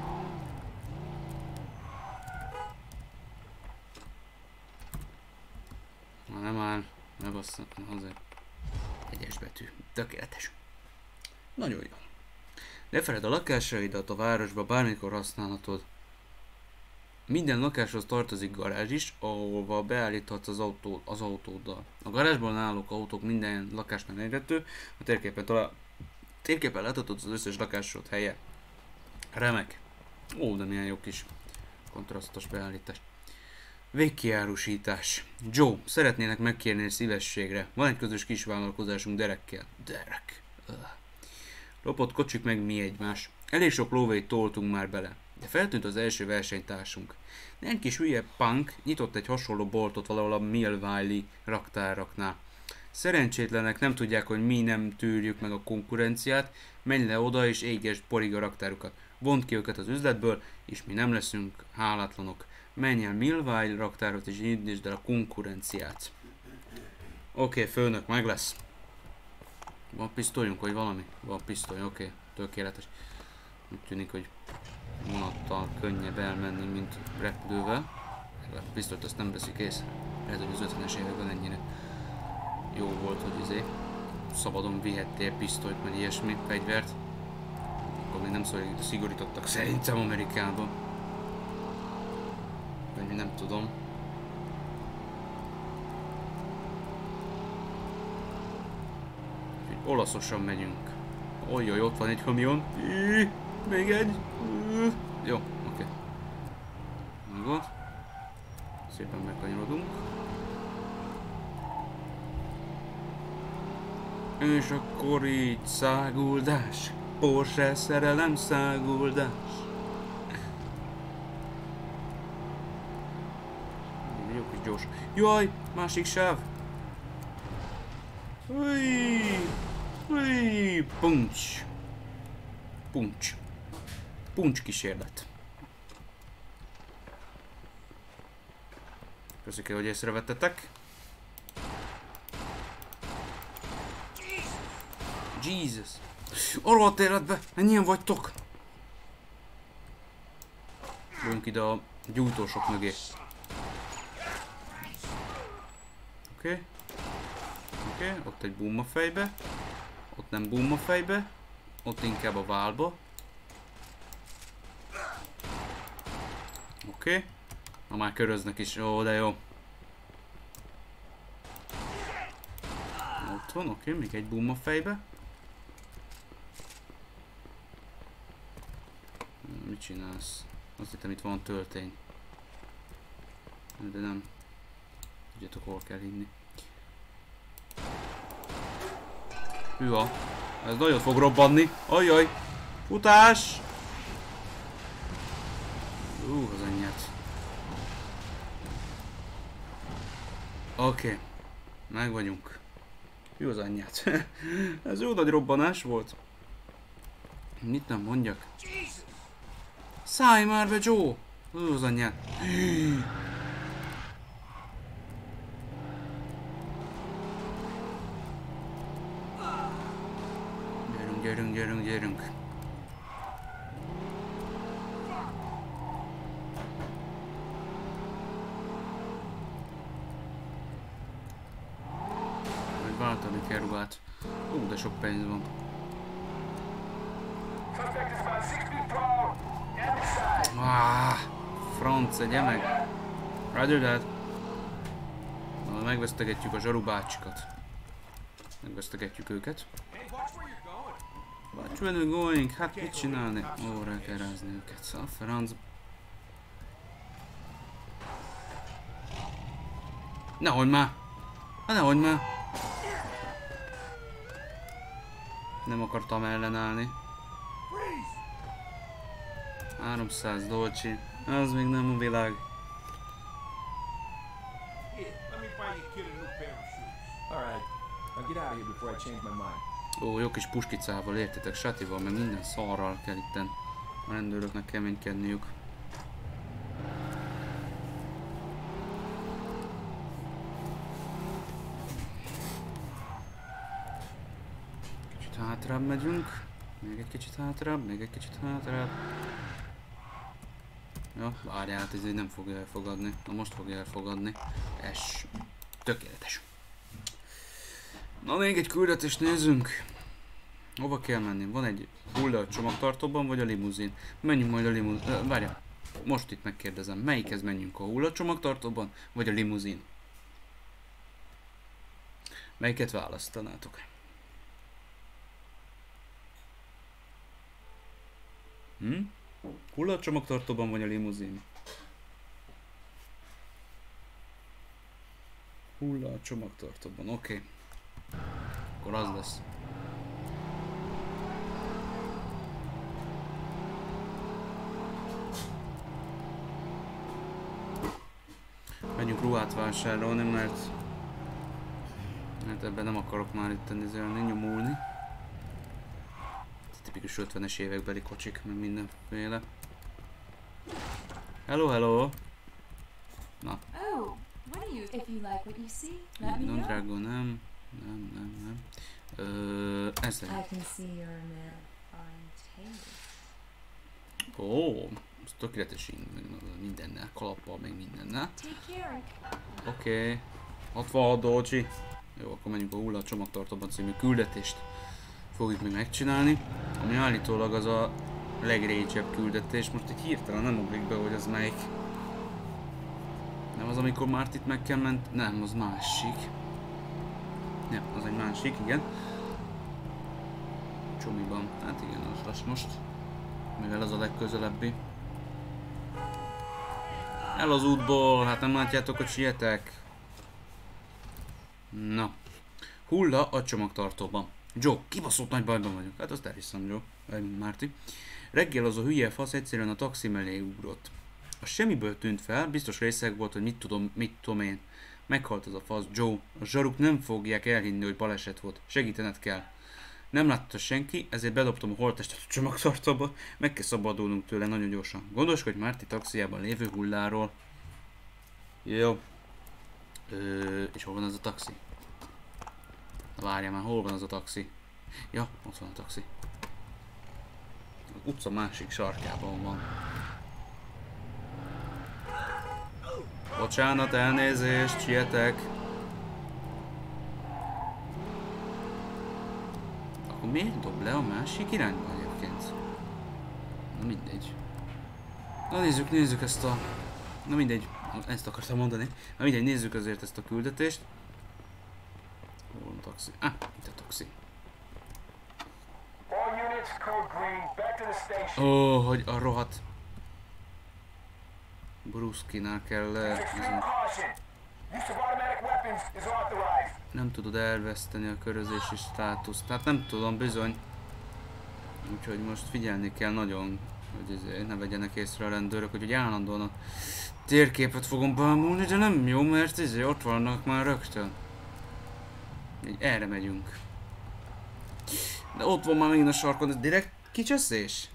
Nem áll, ne bassza, azért. Egyes betű. Tökéletes. Nagyon jó. Ne feledd a lakásaidat a városba bármikor használhatod. Minden lakáshoz tartozik garázs is, ahova beállíthatsz az autóddal. A garázsban álló autók minden lakásnál elérhető, a térképen láthatod az összes lakásod helye. Remek. Ó, de milyen jó kis kontrasztos beállítás. Végkiárusítás. Joe, szeretnének megkérni egy szívességre. Van egy közös kisvállalkozásunk Derekkel. Derek. Lopott kocsik meg mi egymás. Elég sok lóvét toltunk már bele. De feltűnt az első versenytársunk. Egy kis hülye punk nyitott egy hasonló boltot valahol a Millville raktáraknál. Szerencsétlenek nem tudják, hogy mi nem tűrjük meg a konkurenciát. Menj le oda és égesd porig a raktárukat. Vond ki őket az üzletből, és mi nem leszünk hálátlanok. Menj el Millville raktárot és indítsd el a konkurenciát. Oké, főnök, meg lesz. Van pisztolyunk, vagy valami? Van pisztoly, oké, tökéletes. Úgy tűnik, hogy vonattal könnyebb elmenni, mint repülővel. A pisztolyt azt nem veszik észre. Lehet, hogy az 50-es években ennyire jó volt, hogy szabadon vihettél pisztolyt, meg ilyesmi, fegyvert. Akkor még nem szigorítottak szerintem Amerikában. Vagy nem tudom. Úgyhogy olaszosan megyünk. Ojjaj, ott van egy kamion. Még egy. Jó, oké. Megvan. Szépen megkanyarodunk. És akkor így száguldás. Porsche szerelem száguldás. Jó kis gyors. Jaj, másik sáv. Puncs. Puncs. Puncs kísérlet. Köszönöm, hogy észrevettetek. Jesus. Arrolt életbe, ennyien vagytok. Bőjünk ide a gyújtósok mögé. Oké. Oké, ott egy boom a fejbe. Ott nem boom a fejbe. Ott inkább a válba. Oké. Na már köröznek is, ó, de jó. Ott van, oké, még egy boom a fejbe. Mit csinálsz? Azt hittem, itt van töltény. De nem. Tudjátok, hol kell hinni. Hűha. Ez nagyon fog robbanni. Ajjaj. Futás! Az anyját. Oké. Meg vagyunk. Jó az anyját. Ez jó nagy robbanás volt. Mit nem mondjak? Szállj már be, Joe! Az anyját. Gyerünk. Majd váltani kell ruhát. De sok pénz van. Franc, egye meg. Roger that. Na, megvesztegetjük a zsarubácsikat. Megvesztegetjük őket. Watch where we're going. Hát mit csinálni? Ó, rá kell rázni őket. A franc. Nehogy már! Hát nehogy már! Nem akartam ellenállni. 300 dolcsi. Az még nem a világ. Ó, jó kis puskicával, értitek, satival, meg minden szarral kell itten a rendőröknek keménykedniük. Kicsit hátrább megyünk. Még egy kicsit hátrább, még egy kicsit hátrább. Ja, várjál, hát ez így nem fogja elfogadni. Na most fogja elfogadni. Es. Tökéletes. Na, még egy küldetést nézzünk. Hova kell menni? Van egy hulla a csomagtartóban, vagy a limuzin? Menjünk majd a limuzin. Várjál. Most itt megkérdezem. Melyikhez menjünk? A hulla a csomagtartóban, vagy a limuzin? Melyiket választanátok? Hulla a csomagtartóban, vagy a limuzin? Hulla a csomagtartóban, oké. Akkor az lesz. Menjünk ruhát vásárolni, mert ebben nem akarok már itt nézelni, nyomulni. Tipikus 50-es évekbeli kocsik, meg mindenféle. Hello, hello! Na. Oh, what do you? If you like what you see, let me know. Drága, nem. Ez egy. I can see you're a man of fine taste. Ó, ez tökéletes mindennel, kalappal, meg mindennel. Take care. Oké. 66 dolcsi. Jó, akkor menjünk a Hulla a csomagtartóban című küldetést. Fogjuk még megcsinálni. Ami állítólag az a legrégyebb küldetés. Most egy hirtelen nem ugrik be, hogy az melyik. Nem az, amikor Martit meg kell ment. Nem, az másik. Nem, az egy másik, igen. Csomiban. Hát igen, az lesz most. Mivel az a legközelebbi. El az útból, hát nem látjátok, hogy sietek. Na. Hulla a csomagtartóban. Joe, kibaszott nagy bajban vagyok. Hát azt elhiszem, Joe. Márti. Reggel az a hülye fasz egyszerűen a taxi mellé ugrott. A semmiből tűnt fel, biztos részeg volt, hogy mit tudom én. Meghalt az a fasz, Joe. A zsaruk nem fogják elhinni, hogy baleset volt. Segítened kell. Nem látta senki, ezért bedobtam a holttestet a csomagtartóba. Meg kell szabadulnunk tőle nagyon gyorsan. Gondoskodj Márti taxiában lévő Hulláról. Jó. És hol van az a taxi? Várjál már, hol van az a taxi? Ja, ott van a taxi. Az utca másik sarkában van. Bocsánat, elnézést, sietek. Akkor miért dob le a másik irányba egyébként? Na mindegy. Na nézzük ezt a... Na mindegy, ezt akartam mondani. Na mindegy, nézzük azért ezt a küldetést. Hol van a taxi? Itt a taxi. Ó, hogy a rohadt Bruszkinál kell nem tudod elveszteni a körözési státuszt. Tehát nem tudom, bizony. Úgyhogy most figyelni kell nagyon, hogy ne vegyenek észre a rendőrök, hogy állandóan a térképet fogom bámulni, de nem jó, mert ott vannak már rögtön. Így erre megyünk. De ott van már megint a sarkon, ez direkt kicseszés?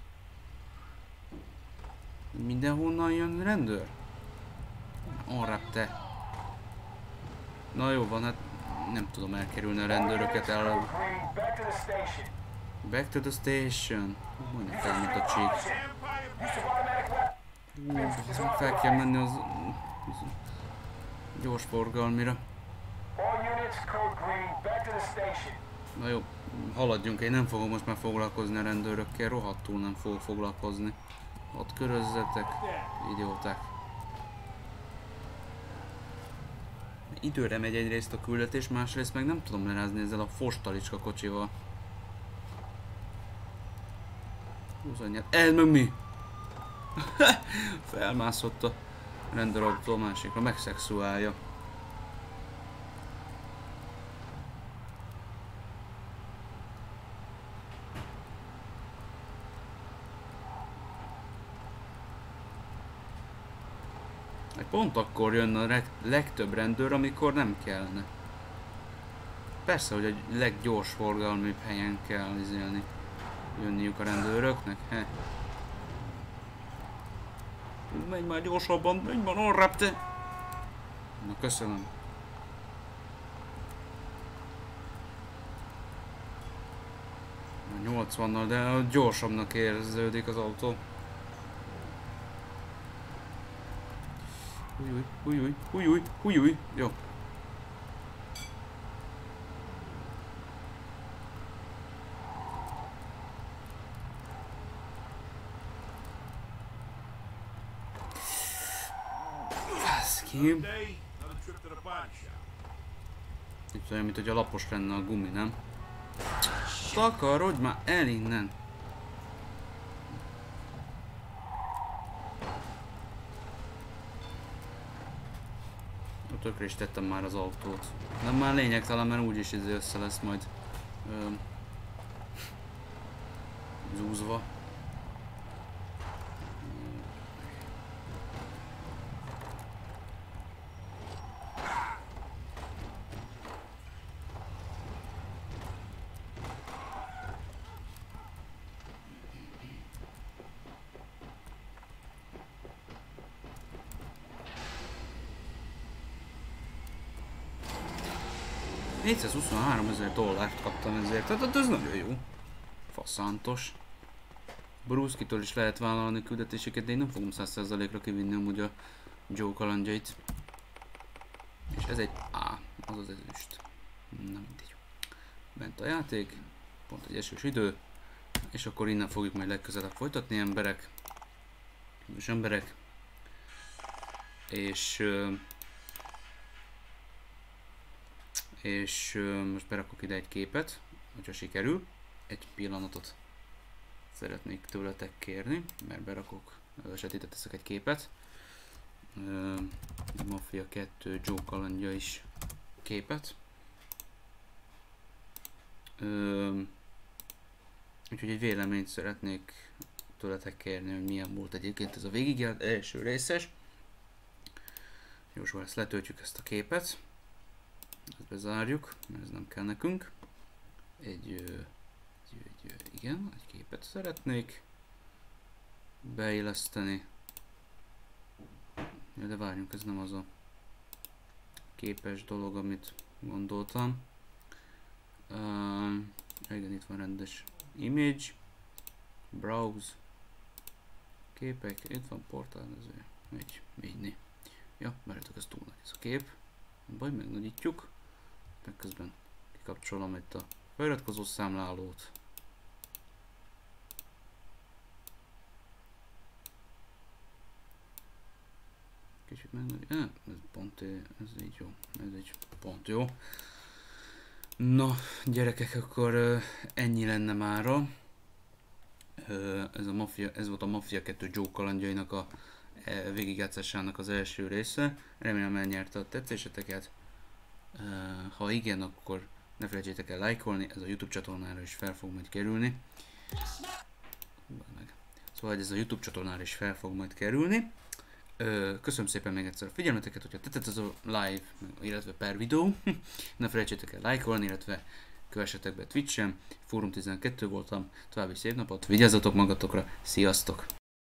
Mindenhonnan jön rendőr? Arrább te. Na jó van, hát nem tudom elkerülni a rendőröket el. Back to the station. Mondjuk fel, mint a csík. Fel kell menni az gyors forgalmira. Na jó, haladjunk, én nem fogom most már foglalkozni a rendőrökkel, rohadtul nem fogok foglalkozni. Ott körözzetek, idióták. Időre megy egyrészt a küldetés, másrészt meg nem tudom lerázni ezzel a fostalicska kocsival. Húzanyát, ez meg mi? Felmászott a rendőrautó a másikra, megszexuálja. Pont akkor jön a legtöbb rendőr, amikor nem kellene. Persze, hogy a leggyors forgalmibb helyen kell izélni. Jönniük a rendőröknek, he? Menj már gyorsabban, menj már arrább te! Na köszönöm. A 80-nal, de gyorsabbnak érződik az autó. Hújúj, jó. Baszki. Itt olyan, mint hogy a lapos lenne a gumi, nem? Takarodj már el innen! Tökre is tettem már az autót. Nem már lényegtelen, mert úgyis össze lesz majd zúzva. $423,000 kaptam ezért, tehát ez nagyon jó. Faszántos. Bruce-kitől is lehet vállalni küldetéseket, de én nem fogom 100%-ra kivinni amúgy a Joe kalandjait. És ez egy A, az az ezüst. Nem mindegy. Bent a játék, pont egy esős idő, és akkor innen fogjuk majd legközelebb folytatni, emberek. Kedves emberek. És most berakok ide egy képet, hogyha sikerül. Egy pillanatot szeretnék tőletek kérni, mert berakok, ide teszek egy képet. Mafia 2 Joe kalandja is képet. Úgyhogy egy véleményt szeretnék tőletek kérni, hogy milyen volt egyébként ez a végigjárt első részes. Jósval ezt letöltjük, ezt a képet. Ezt bezárjuk, mert ez nem kell nekünk. Igen, egy képet szeretnék beilleszteni. Ja, de várjunk, ez nem az a képes dolog, amit gondoltam. Igen, itt van rendes image, browse, képek, itt van portálnező, így. Ja, várjátok, ez túl nagy ez a kép. Baj, megnagyítjuk. Meg közben kikapcsolom itt a feliratkozó számlálót. Kicsit megnagyítjuk. Ez pont, ez így jó. Ez így pont jó. Na, gyerekek, akkor ennyi lenne mára. Ez volt a Mafia 2 Joe kalandjainak a végigjátszásának az első része. Remélem elnyerte a tetszéseteket. Ha igen, akkor ne felejtsétek el lájkolni, ez a YouTube csatornára is fel fog majd kerülni. Szóval ez a YouTube csatornára is fel fog majd kerülni. Köszönöm szépen még egyszer a figyelmeteket, hogyha tetszett ez a live, illetve per videó. Ne felejtsétek el lájkolni, illetve kövessetek be Twitch-en. Fórum 12 voltam, további szép napot, vigyázzatok magatokra, sziasztok!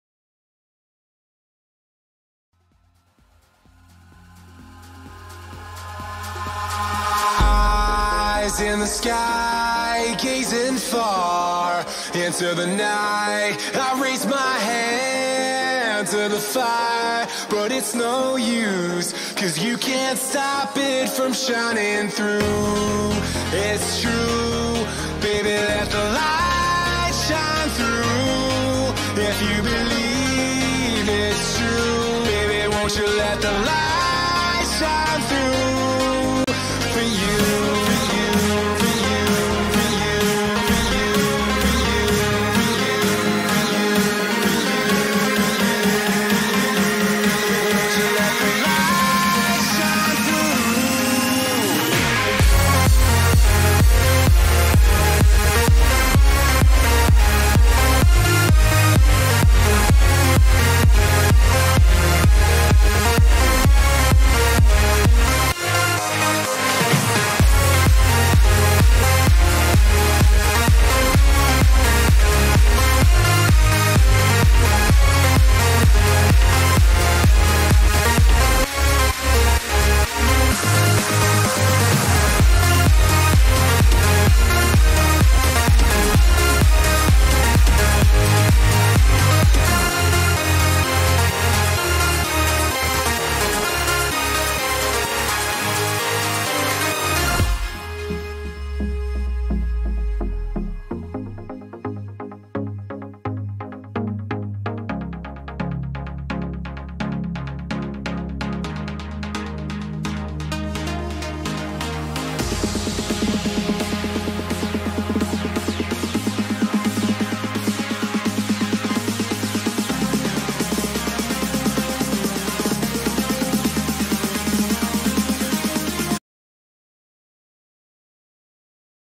In the sky, gazing far into the night, I raise my hand to the fire, but it's no use, 'cause you can't stop it from shining through. It's true, baby. let the light shine through? If you believe it's true, baby, won't you let the light